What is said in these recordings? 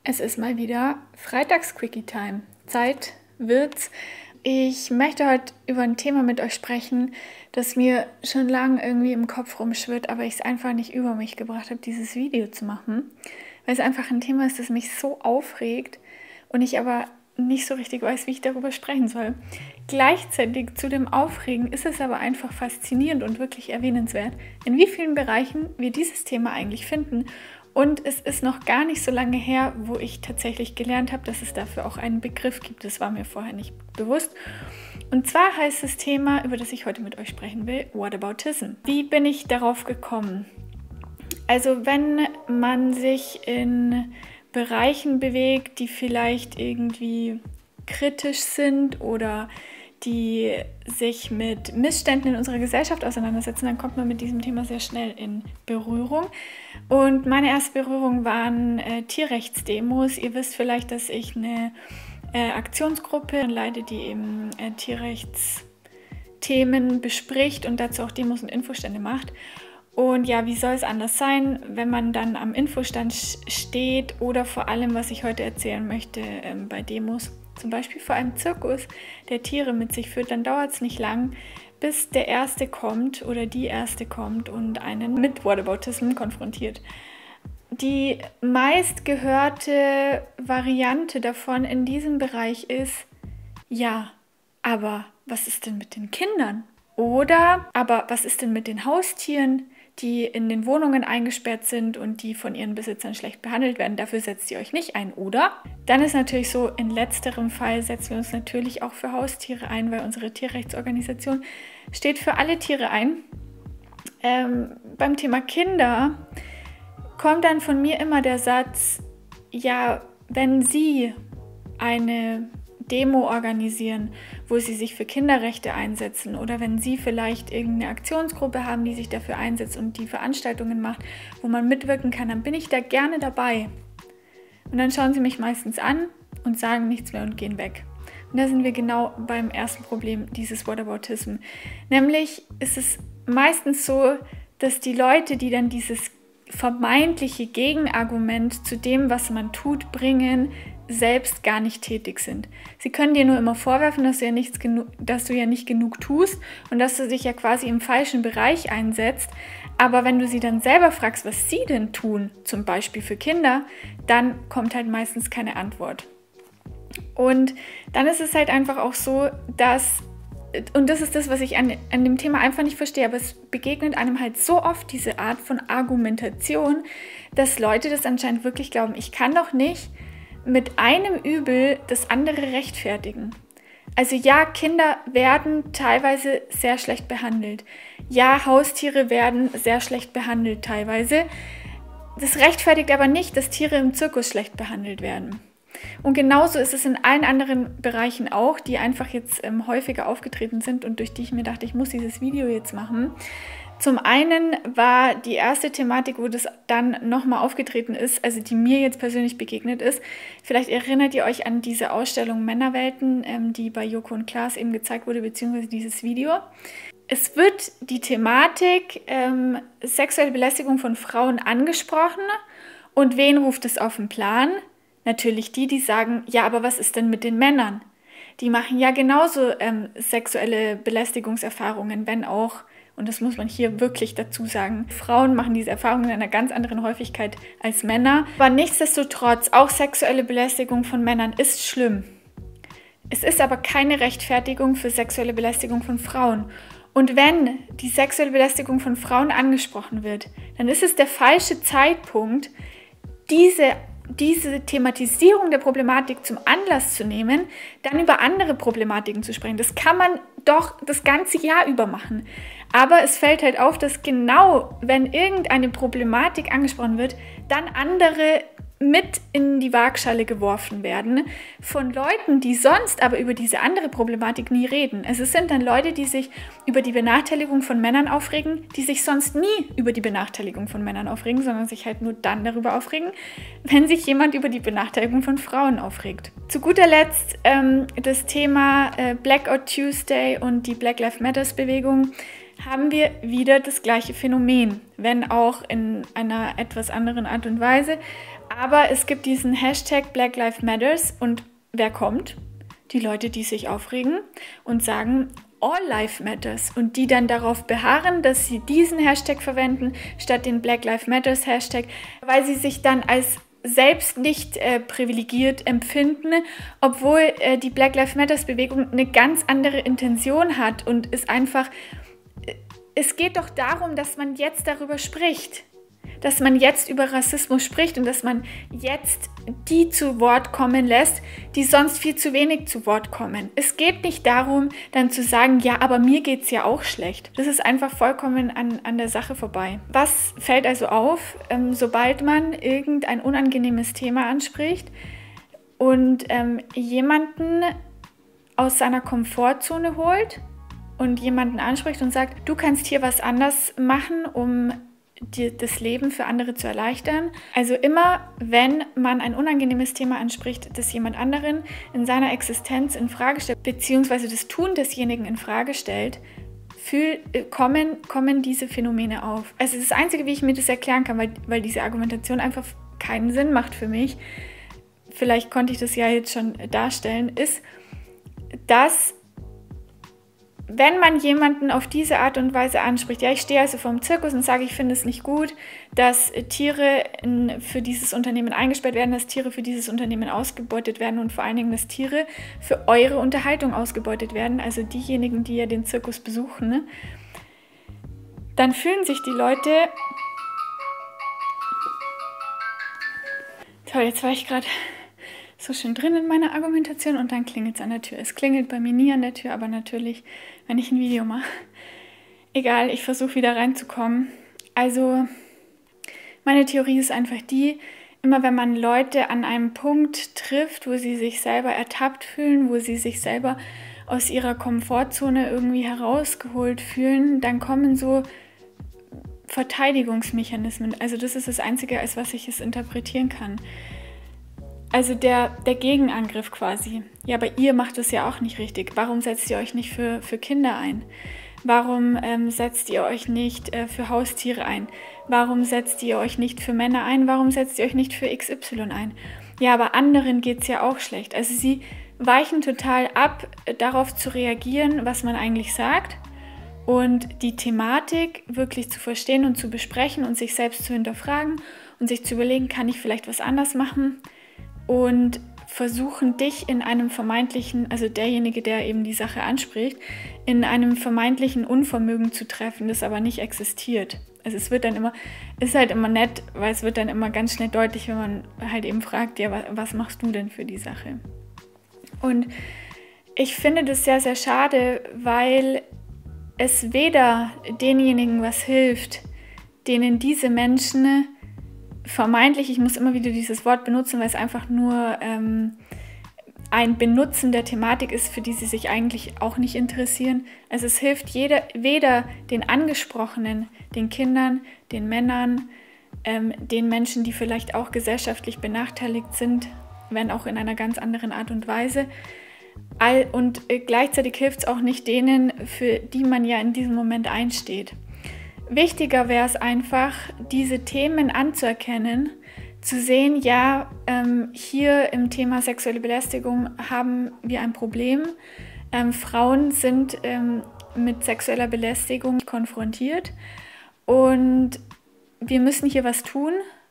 Es ist mal wieder Freitags-Quickie-Time. Zeit wird's. Ich möchte heute über ein Thema mit euch sprechen, das mir schon lange irgendwie im Kopf rumschwirrt, aber ich es einfach nicht über mich gebracht habe, dieses Video zu machen, weil es einfach ein Thema ist, das mich so aufregt und ich aber nicht so richtig weiß, wie ich darüber sprechen soll. Gleichzeitig zu dem Aufregen ist es aber einfach faszinierend und wirklich erwähnenswert, in wie vielen Bereichen wir dieses Thema eigentlich finden. Und es ist noch gar nicht so lange her, wo ich tatsächlich gelernt habe, dass es dafür auch einen Begriff gibt. Das war mir vorher nicht bewusst. Und zwar heißt das Thema, über das ich heute mit euch sprechen will, Whataboutism. Wie bin ich darauf gekommen? Also wenn man sich in Bereichen bewegt, die vielleicht irgendwie kritisch sind oder die sich mit Missständen in unserer Gesellschaft auseinandersetzen, dann kommt man mit diesem Thema sehr schnell in Berührung. Und meine erste Berührung waren Tierrechtsdemos. Ihr wisst vielleicht, dass ich eine Aktionsgruppe leite, die eben Tierrechtsthemen bespricht und dazu auch Demos und Infostände macht. Und ja, wie soll es anders sein, wenn man dann am Infostand steht oder vor allem, was ich heute erzählen möchte, bei Demos, zum Beispiel vor einem Zirkus, der Tiere mit sich führt, dann dauert es nicht lang, bis der Erste kommt oder die Erste kommt und einen mit Whataboutism konfrontiert. Die meistgehörte Variante davon in diesem Bereich ist, ja, aber was ist denn mit den Kindern? Oder, aber was ist denn mit den Haustieren, die in den Wohnungen eingesperrt sind und die von ihren Besitzern schlecht behandelt werden? Dafür setzt ihr euch nicht ein, oder? Dann ist natürlich so, in letzterem Fall setzen wir uns natürlich auch für Haustiere ein, weil unsere Tierrechtsorganisation steht für alle Tiere ein. Beim Thema Kinder kommt dann von mir immer der Satz, ja, wenn Sie eine Demo organisieren, wo sie sich für Kinderrechte einsetzen oder wenn sie vielleicht irgendeine Aktionsgruppe haben, die sich dafür einsetzt und die Veranstaltungen macht, wo man mitwirken kann, dann bin ich da gerne dabei. Und dann schauen sie mich meistens an und sagen nichts mehr und gehen weg. Und da sind wir genau beim ersten Problem dieses Whataboutism. Nämlich ist es meistens so, dass die Leute, die dann dieses vermeintliche Gegenargument zu dem, was man tut, bringen, selbst gar nicht tätig sind. Sie können dir nur immer vorwerfen, dass du ja nicht genug tust und dass du dich ja quasi im falschen Bereich einsetzt. Aber wenn du sie dann selber fragst, was sie denn tun, zum Beispiel für Kinder, dann kommt halt meistens keine Antwort. Und dann ist es halt einfach auch so, dass, und das ist das, was ich an dem Thema einfach nicht verstehe, aber es begegnet einem halt so oft diese Art von Argumentation, dass Leute das anscheinend wirklich glauben, ich kann doch nicht mit einem Übel das andere rechtfertigen. Also ja, Kinder werden teilweise sehr schlecht behandelt. Ja, Haustiere werden sehr schlecht behandelt teilweise. Das rechtfertigt aber nicht, dass Tiere im Zirkus schlecht behandelt werden. Und genauso ist es in allen anderen Bereichen auch, die einfach jetzt häufiger aufgetreten sind und durch die ich mir dachte, ich muss dieses Video jetzt machen. Zum einen war die erste Thematik, wo das dann nochmal aufgetreten ist, also die mir jetzt persönlich begegnet ist. Vielleicht erinnert ihr euch an diese Ausstellung Männerwelten, die bei Joko und Klaas eben gezeigt wurde, beziehungsweise dieses Video. Es wird die Thematik sexuelle Belästigung von Frauen angesprochen und wen ruft es auf den Plan? Natürlich die sagen, ja, aber was ist denn mit den Männern? Die machen ja genauso sexuelle Belästigungserfahrungen, wenn auch, und das muss man hier wirklich dazu sagen, Frauen machen diese Erfahrungen in einer ganz anderen Häufigkeit als Männer. Aber nichtsdestotrotz, auch sexuelle Belästigung von Männern ist schlimm. Es ist aber keine Rechtfertigung für sexuelle Belästigung von Frauen. Und wenn die sexuelle Belästigung von Frauen angesprochen wird, dann ist es der falsche Zeitpunkt, diese Thematisierung der Problematik zum Anlass zu nehmen, dann über andere Problematiken zu sprechen. Das kann man doch das ganze Jahr über machen. Aber es fällt halt auf, dass genau, wenn irgendeine Problematik angesprochen wird, dann andere mit in die Waagschale geworfen werden von Leuten, die sonst aber über diese andere Problematik nie reden. Es sind dann Leute, die sich über die Benachteiligung von Männern aufregen, die sich sonst nie über die Benachteiligung von Männern aufregen, sondern sich halt nur dann darüber aufregen, wenn sich jemand über die Benachteiligung von Frauen aufregt. Zu guter Letzt das Thema Blackout Tuesday und die Black Lives Matters Bewegung. Haben wir wieder das gleiche Phänomen, wenn auch in einer etwas anderen Art und Weise. Aber es gibt diesen Hashtag Black Lives Matters und wer kommt? Die Leute, die sich aufregen und sagen, All Life Matters und die dann darauf beharren, dass sie diesen Hashtag verwenden, statt den Black Lives Matters Hashtag, weil sie sich dann als selbst nicht privilegiert empfinden, obwohl die Black Lives Matters Bewegung eine ganz andere Intention hat und es geht doch darum, dass man jetzt darüber spricht. Dass man jetzt über Rassismus spricht und dass man jetzt die zu Wort kommen lässt, die sonst viel zu wenig zu Wort kommen. Es geht nicht darum, dann zu sagen, ja, aber mir geht es ja auch schlecht. Das ist einfach vollkommen an der Sache vorbei. Was fällt also auf, sobald man irgendein unangenehmes Thema anspricht und jemanden aus seiner Komfortzone holt und jemanden anspricht und sagt, du kannst hier was anders machen, um das Leben für andere zu erleichtern. Also immer, wenn man ein unangenehmes Thema anspricht, das jemand anderen in seiner Existenz in Frage stellt, beziehungsweise das Tun desjenigen in Frage stellt, kommen diese Phänomene auf. Also das Einzige, wie ich mir das erklären kann, weil diese Argumentation einfach keinen Sinn macht für mich, vielleicht konnte ich das ja jetzt schon darstellen, ist, dass wenn man jemanden auf diese Art und Weise anspricht, ja, ich stehe also vor dem Zirkus und sage, ich finde es nicht gut, dass Tiere für dieses Unternehmen eingesperrt werden, dass Tiere für dieses Unternehmen ausgebeutet werden und vor allen Dingen, dass Tiere für eure Unterhaltung ausgebeutet werden, also diejenigen, die ja den Zirkus besuchen, ne? Dann fühlen sich die Leute... Toll, jetzt war ich gerade so schön drin in meiner Argumentation und dann klingelt es an der Tür. Es klingelt bei mir nie an der Tür, aber natürlich, wenn ich ein Video mache. Egal, ich versuche wieder reinzukommen. Also, meine Theorie ist einfach die, immer wenn man Leute an einem Punkt trifft, wo sie sich selber ertappt fühlen, wo sie sich selber aus ihrer Komfortzone irgendwie herausgeholt fühlen, dann kommen so Verteidigungsmechanismen. Also das ist das Einzige, als was ich es interpretieren kann. Also der Gegenangriff quasi. Ja, aber ihr macht es ja auch nicht richtig. Warum setzt ihr euch nicht für Kinder ein? Warum setzt ihr euch nicht für Haustiere ein? Warum setzt ihr euch nicht für Männer ein? Warum setzt ihr euch nicht für XY ein? Ja, aber anderen geht es ja auch schlecht. Also sie weichen total ab, darauf zu reagieren, was man eigentlich sagt und die Thematik wirklich zu verstehen und zu besprechen und sich selbst zu hinterfragen und sich zu überlegen, kann ich vielleicht was anders machen? Und versuchen dich in einem vermeintlichen, also derjenige, der eben die Sache anspricht, in einem vermeintlichen Unvermögen zu treffen, das aber nicht existiert. Also es wird dann immer, ist halt immer nett, weil es wird dann immer ganz schnell deutlich, wenn man halt eben fragt, ja, was machst du denn für die Sache? Und ich finde das sehr, sehr schade, weil es weder denjenigen was hilft, denen diese Menschen vermeintlich, ich muss immer wieder dieses Wort benutzen, weil es einfach nur ein Benutzen der Thematik ist, für die sie sich eigentlich auch nicht interessieren. Also es hilft weder den Angesprochenen, den Kindern, den Männern, den Menschen, die vielleicht auch gesellschaftlich benachteiligt sind, wenn auch in einer ganz anderen Art und Weise. Und gleichzeitig hilft es auch nicht denen, für die man ja in diesem Moment einsteht. Wichtiger wäre es einfach, diese Themen anzuerkennen, zu sehen, ja, hier im Thema sexuelle Belästigung haben wir ein Problem. Frauen sind mit sexueller Belästigung konfrontiert und wir müssen hier was tun.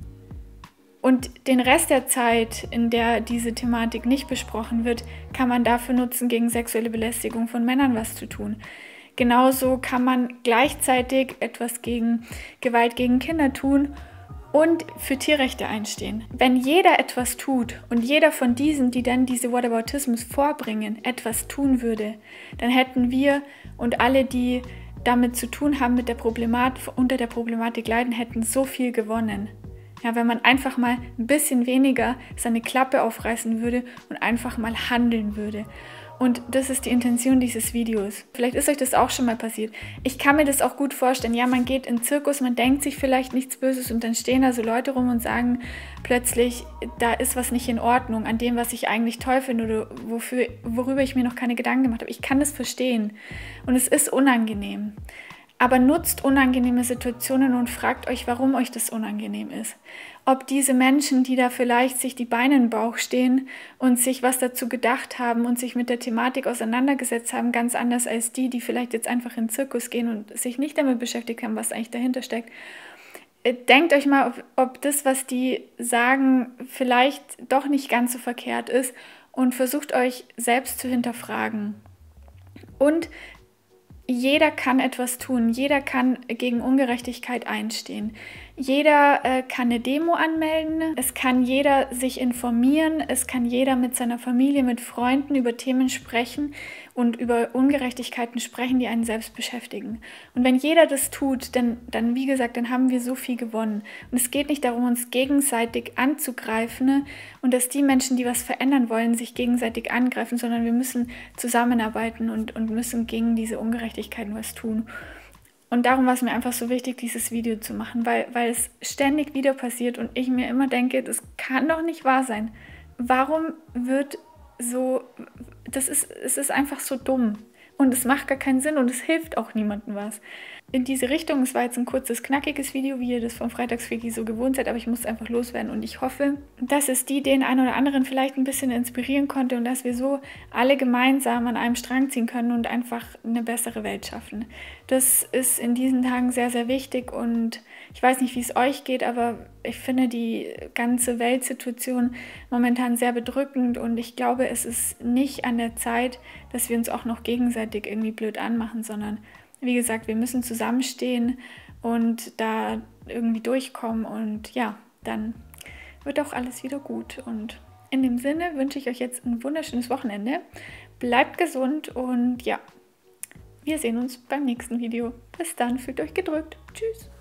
Und den Rest der Zeit, in der diese Thematik nicht besprochen wird, kann man dafür nutzen, gegen sexuelle Belästigung von Männern was zu tun. Genauso kann man gleichzeitig etwas gegen Gewalt gegen Kinder tun und für Tierrechte einstehen. Wenn jeder etwas tut und jeder von diesen, die dann diese Whataboutismus vorbringen, etwas tun würde, dann hätten wir und alle, die damit zu tun haben, mit der unter der Problematik leiden, hätten so viel gewonnen. Ja, wenn man einfach mal ein bisschen weniger seine Klappe aufreißen würde und einfach mal handeln würde. Und das ist die Intention dieses Videos. Vielleicht ist euch das auch schon mal passiert. Ich kann mir das auch gut vorstellen. Ja, man geht in den Zirkus, man denkt sich vielleicht nichts Böses und dann stehen da so Leute rum und sagen plötzlich, da ist was nicht in Ordnung an dem, was ich eigentlich toll finde oder worüber ich mir noch keine Gedanken gemacht habe. Ich kann das verstehen und es ist unangenehm. Aber nutzt unangenehme Situationen und fragt euch, warum euch das unangenehm ist. ob diese Menschen, die da vielleicht sich die Beine in den Bauch stehen und sich was dazu gedacht haben und sich mit der Thematik auseinandergesetzt haben, ganz anders als die, die vielleicht jetzt einfach in den Zirkus gehen und sich nicht damit beschäftigt haben, was eigentlich dahinter steckt. Denkt euch mal, ob das, was die sagen, vielleicht doch nicht ganz so verkehrt ist und versucht euch selbst zu hinterfragen. Und jeder kann etwas tun, jeder kann gegen Ungerechtigkeit einstehen. Jeder kann eine Demo anmelden, es kann jeder sich informieren, es kann jeder mit seiner Familie, mit Freunden über Themen sprechen und über Ungerechtigkeiten sprechen, die einen selbst beschäftigen. Und wenn jeder das tut, dann wie gesagt, dann haben wir so viel gewonnen. Und es geht nicht darum, uns gegenseitig anzugreifen und dass die Menschen, die was verändern wollen, sich gegenseitig angreifen, sondern wir müssen zusammenarbeiten und müssen gegen diese Ungerechtigkeiten was tun. Und darum war es mir einfach so wichtig, dieses Video zu machen, weil es ständig wieder passiert und ich mir immer denke, das kann doch nicht wahr sein. Warum wird so, es ist einfach so dumm und es macht gar keinen Sinn und es hilft auch niemandem was. In diese Richtung, es war jetzt ein kurzes, knackiges Video, wie ihr das vom Freitagsquickie so gewohnt seid, aber ich muss einfach loswerden und ich hoffe, dass es den einen oder anderen vielleicht ein bisschen inspirieren konnte und dass wir so alle gemeinsam an einem Strang ziehen können und einfach eine bessere Welt schaffen. Das ist in diesen Tagen sehr, sehr wichtig und ich weiß nicht, wie es euch geht, aber ich finde die ganze Weltsituation momentan sehr bedrückend und ich glaube, es ist nicht an der Zeit, dass wir uns auch noch gegenseitig irgendwie blöd anmachen, sondern wie gesagt, wir müssen zusammenstehen und da irgendwie durchkommen und ja, dann wird auch alles wieder gut. Und in dem Sinne wünsche ich euch jetzt ein wunderschönes Wochenende. Bleibt gesund und ja, wir sehen uns beim nächsten Video. Bis dann, fühlt euch gedrückt. Tschüss.